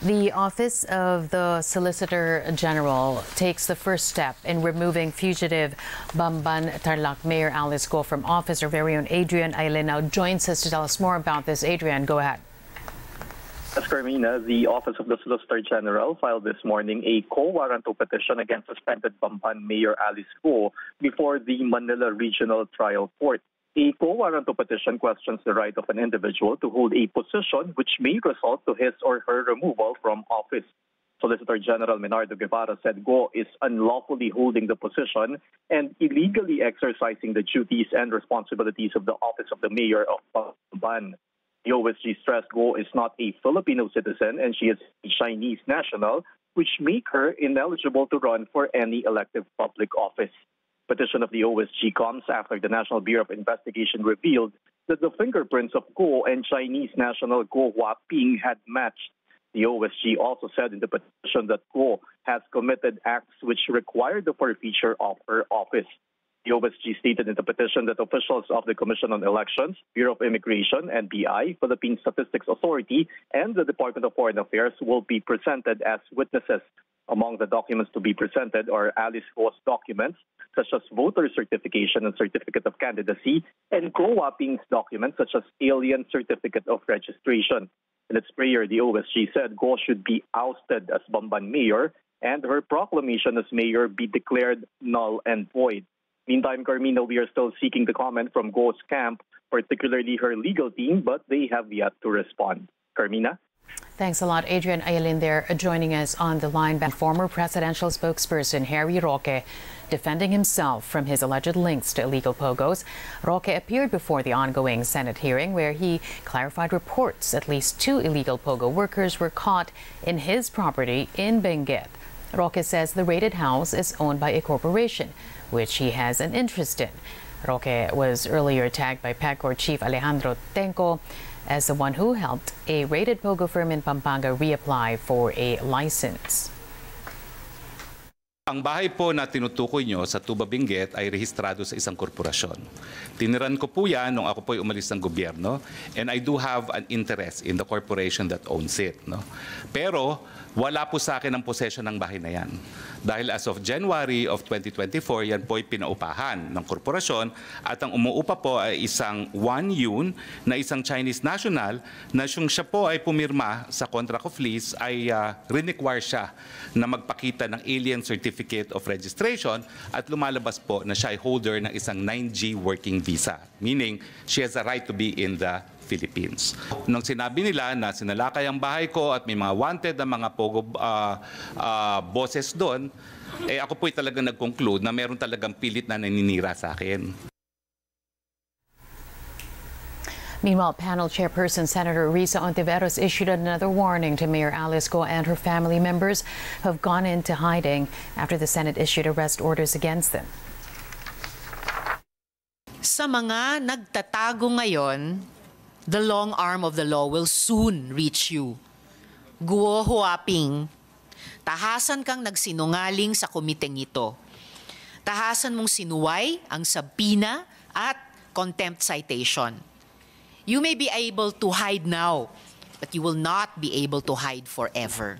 The Office of the Solicitor General takes the first step in removing fugitive Bamban Tarlac Mayor Alice Go from office. Our very own Adrian Ayalin now joins us to tell us more about this. Adrian, go ahead. Yes, Carmina, the Office of the Solicitor General filed this morning a quo warranto petition against suspended Bamban Mayor Alice Go before the Manila Regional Trial Court. A quo warranto petition questions the right of an individual to hold a position which may result to his or her removal from office. Solicitor General Menardo Guevara said Go is unlawfully holding the position and illegally exercising the duties and responsibilities of the office of the mayor of Bamban. The OSG stressed Go is not a Filipino citizen and she is a Chinese national, which make her ineligible to run for any elective public office. Petition of the OSG comes after the National Bureau of Investigation revealed that the fingerprints of Go and Chinese national Go Huaping had matched. The OSG also said in the petition that Go has committed acts which require the forfeiture of her office. The OSG stated in the petition that officials of the Commission on Elections, Bureau of Immigration, NBI, Philippine Statistics Authority, and the Department of Foreign Affairs will be presented as witnesses. Among the documents to be presented are Alice Go's documents, such as voter certification and certificate of candidacy, and Go Huaping's documents, such as alien certificate of registration. In its prayer, the OSG said Go should be ousted as Bamban mayor and her proclamation as mayor be declared null and void. Meantime, Carmina, we are still seeking the comment from Go's camp, particularly her legal team, but they have yet to respond. Carmina? Thanks a lot, Adrian Ayalin there, joining us on the line. Former presidential spokesperson Harry Roque defending himself from his alleged links to illegal pogos. Roque appeared before the ongoing Senate hearing where he clarified reports at least 2 illegal pogo workers were caught in his property in Benguet. Roque says the raided house is owned by a corporation, which he has an interest in. Roque was earlier tagged by PAGCOR Chief Alejandro Tenco as the one who helped a raided pogo firm in Pampanga reapply for a license. Ang bahay po na tinutukoy nyo sa Tuba Benguet ay rehistrado sa isang korporasyon. Tiniran ko po yan nung ako po ay umalis ng gobyerno, and I do have an interest in the corporation that owns it. No? Pero wala po sa akin ang possession ng bahay na yan. Dahil as of January of 2024, yan po ay pinaupahan ng korporasyon at ang umuupa po ay isang Wan Yun na isang Chinese national na siya po ay pumirma sa contract of lease ay require siya na magpakita ng alien certificate of registration at lumalabas po na siya ay holder ng isang 9G working visa. Meaning, she has a right to be in the Philippines. Nung sinabi nila na sinalakay ang bahay ko at may mga wanted na mga pogo bosses doon, eh ako po'y talagang nag-conclude na meron talagang pilit na naninira sa akin. Meanwhile, panel chairperson Senator Risa Ontiveros issued another warning to Mayor Alice Go and her family members who have gone into hiding after the Senate issued arrest orders against them. Sa mga nagtatago ngayon, the long arm of the law will soon reach you. Go Huaping, tahasan kang nagsinungaling sa komiteng ito. Tahasan mong sinuway ang subpoena at contempt citation. You may be able to hide now, but you will not be able to hide forever.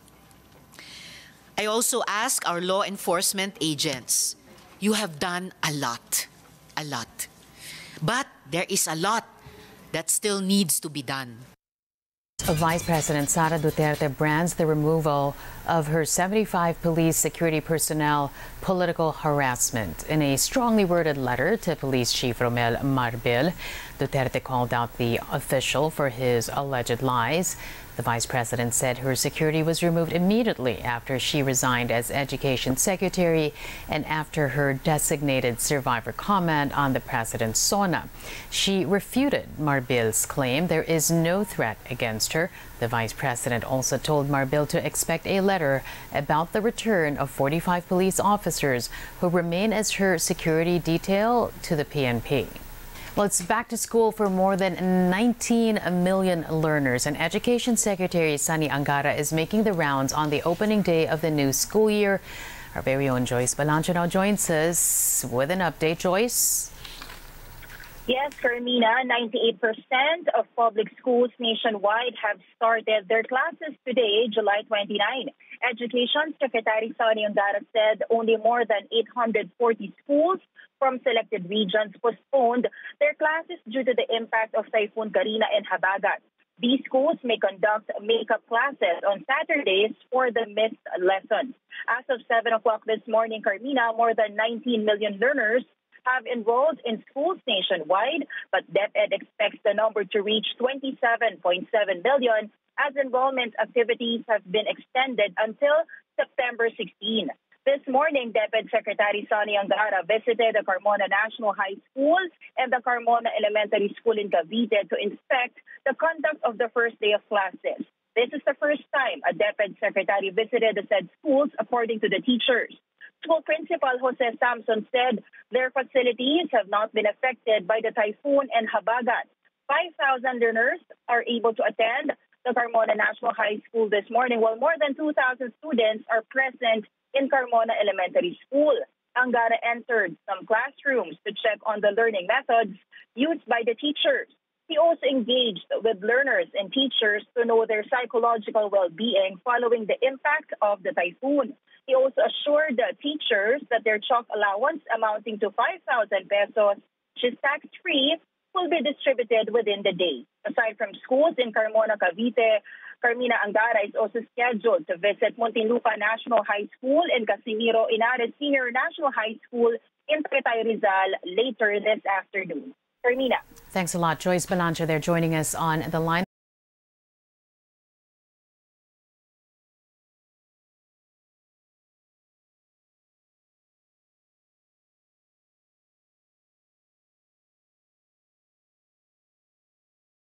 I also ask our law enforcement agents, you have done a lot. But there is a lot that still needs to be done. Vice President Sara Duterte brands the removal of her 75 police security personnel political harassment. In a strongly worded letter to Police Chief Romel Marbil, Duterte called out the official for his alleged lies. The Vice President said her security was removed immediately after she resigned as Education Secretary and after her designated survivor comment on the President's SONA. She refuted Marbil's claim there is no threat against her. The Vice President also told Marbil to expect a letter about the return of 45 police officers who remain as her security detail to the PNP. Well, it's back to school for more than 19 million learners, and Education Secretary Sunny Angara is making the rounds on the opening day of the new school year. Our very own Joyce Balancho now joins us with an update. Joyce? Yes, Carmina, 98% of public schools nationwide have started their classes today, July 29. Education Secretary Sonny Angara said only more than 840 schools from selected regions postponed their classes due to the impact of Typhoon Karina and Habagat. These schools may conduct makeup classes on Saturdays for the missed lessons. As of 7 o'clock this morning, Carmina, more than 19 million learners have enrolled in schools nationwide, but DepEd expects the number to reach 27.7 million as enrollment activities have been extended until September 16. This morning, DepEd Secretary Sonny Angara visited the Carmona National High School and the Carmona Elementary School in Cavite to inspect the conduct of the first day of classes. This is the first time a DepEd secretary visited the said schools, according to the teachers. School Principal Jose Samson said their facilities have not been affected by the typhoon and Habagat. 5,000 learners are able to attend the Carmona National High School this morning, while more than 2,000 students are present in Carmona Elementary School. Angara entered some classrooms to check on the learning methods used by the teachers. He also engaged with learners and teachers to know their psychological well-being following the impact of the typhoon. He also assured the teachers that their chalk allowance amounting to 5,000 pesos, which is tax-free, will be distributed within the day. Aside from schools in Carmona, Cavite, Carmina Angara is also scheduled to visit Muntinlupa National High School and Casimiro Inares Senior National High School in Tagaytay, Rizal later this afternoon. Carmina. Thanks a lot. Joyce Balancha there joining us on the line.